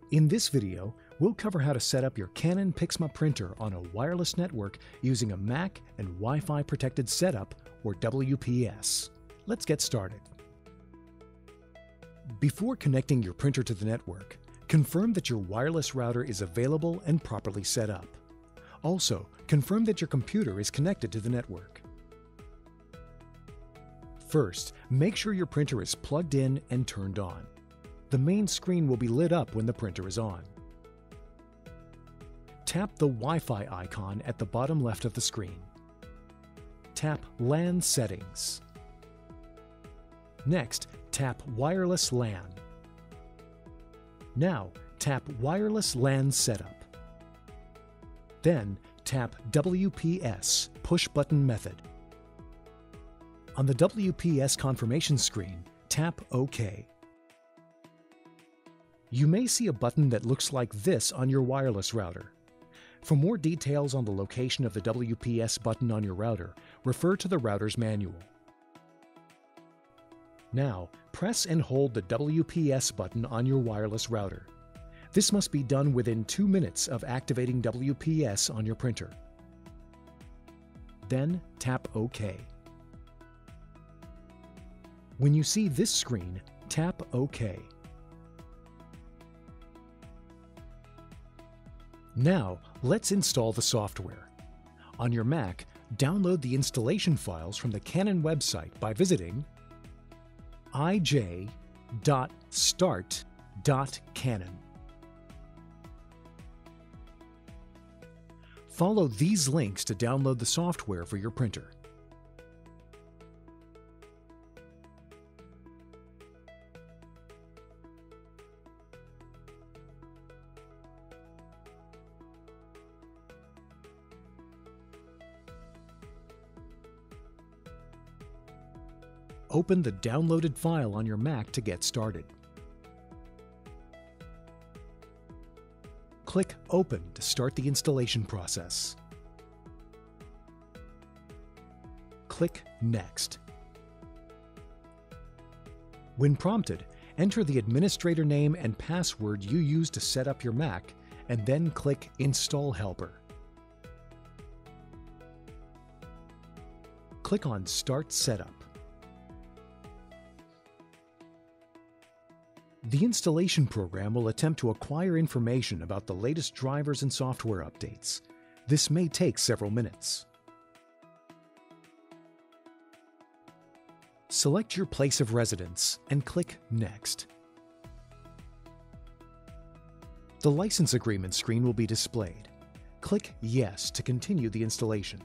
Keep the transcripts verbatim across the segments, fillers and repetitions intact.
In this video, we'll cover how to set up your Canon PIXMA printer on a wireless network using a Mac and Wi-Fi protected setup, or W P S. Let's get started. Before connecting your printer to the network, confirm that your wireless router is available and properly set up. Also, confirm that your computer is connected to the network. First, make sure your printer is plugged in and turned on. The main screen will be lit up when the printer is on. Tap the Wi-Fi icon at the bottom left of the screen. Tap LAN Settings. Next, tap Wireless LAN. Now, tap Wireless LAN Setup. Then, tap W P S Push Button Method. On the W P S confirmation screen, tap OK. You may see a button that looks like this on your wireless router. For more details on the location of the W P S button on your router, refer to the router's manual. Now, press and hold the W P S button on your wireless router. This must be done within two minutes of activating W P S on your printer. Then tap OK. When you see this screen, tap OK. Now, let's install the software. On your Mac, download the installation files from the Canon website by visiting i j dot start dot canon. Follow these links to download the software for your printer. Open the downloaded file on your Mac to get started. Click Open to start the installation process. Click Next. When prompted, enter the administrator name and password you used to set up your Mac, and then click Install Helper. Click on Start Setup. The installation program will attempt to acquire information about the latest drivers and software updates. This may take several minutes. Select your place of residence and click Next. The license agreement screen will be displayed. Click Yes to continue the installation.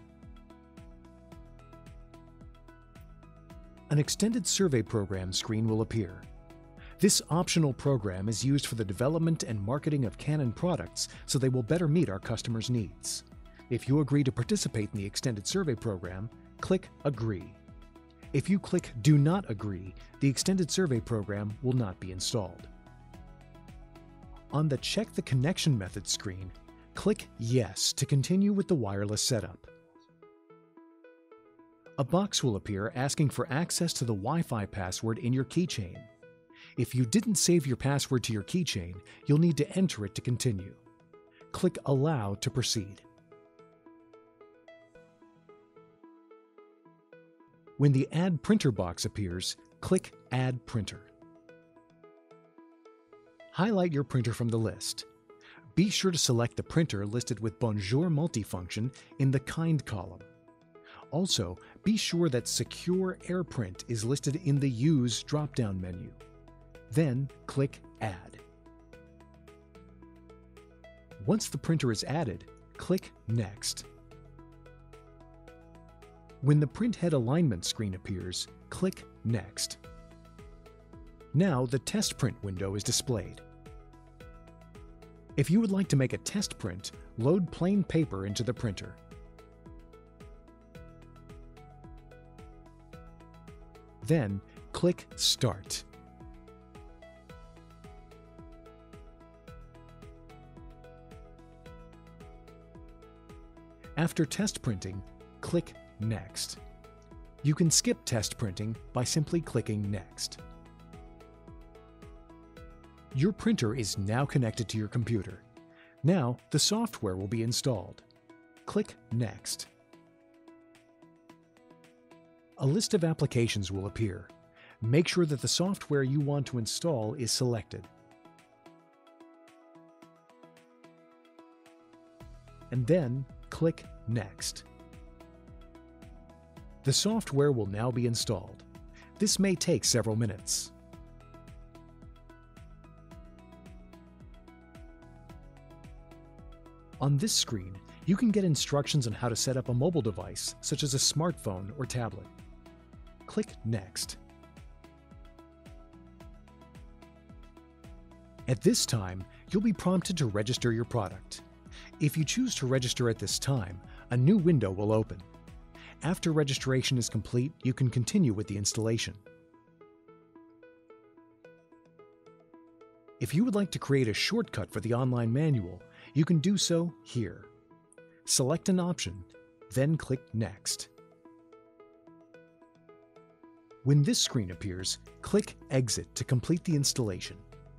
An extended survey program screen will appear. This optional program is used for the development and marketing of Canon products, so they will better meet our customers' needs. If you agree to participate in the extended survey program, click Agree. If you click Do Not Agree, the extended survey program will not be installed. On the Check the Connection Method screen, click Yes to continue with the wireless setup. A box will appear asking for access to the Wi-Fi password in your keychain. If you didn't save your password to your keychain, you'll need to enter it to continue. Click Allow to proceed. When the Add Printer box appears, click Add Printer. Highlight your printer from the list. Be sure to select the printer listed with Bonjour multifunction in the Kind column. Also, be sure that Secure AirPrint is listed in the Use drop-down menu. Then click Add. Once the printer is added, click Next. When the print head alignment screen appears, click Next. Now the test print window is displayed. If you would like to make a test print, load plain paper into the printer. Then click Start. After test printing, click Next. You can skip test printing by simply clicking Next. Your printer is now connected to your computer. Now, the software will be installed. Click Next. A list of applications will appear. Make sure that the software you want to install is selected. And then click Next. The software will now be installed. This may take several minutes. On this screen, you can get instructions on how to set up a mobile device, such as a smartphone or tablet. Click Next. At this time, you'll be prompted to register your product. If you choose to register at this time, a new window will open. After registration is complete, you can continue with the installation. If you would like to create a shortcut for the online manual, you can do so here. Select an option, then click Next. When this screen appears, click Exit to complete the installation.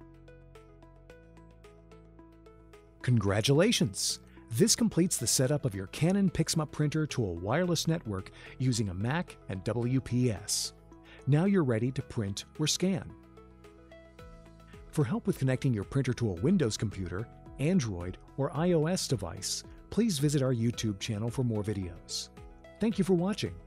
Congratulations! This completes the setup of your Canon PIXMA printer to a wireless network using a Mac and W P S. Now you're ready to print or scan. For help with connecting your printer to a Windows computer, Android, or iOS device, please visit our YouTube channel for more videos. Thank you for watching.